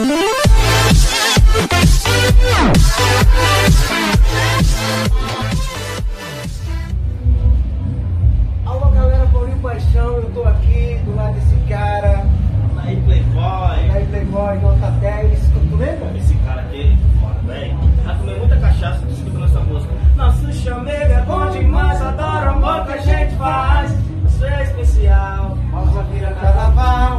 Alô galera, Paulynho Paixão, eu tô aqui do lado desse cara, Aldair Playboy. Aldair Playboy, nota 10, tu lembra? Esse cara aqui, fora, velho, já comeu muita cachaça escutando essa música. Nosso chamego é bom demais, adoro o amor que a gente faz. Você é especial, Rosa vira carnaval.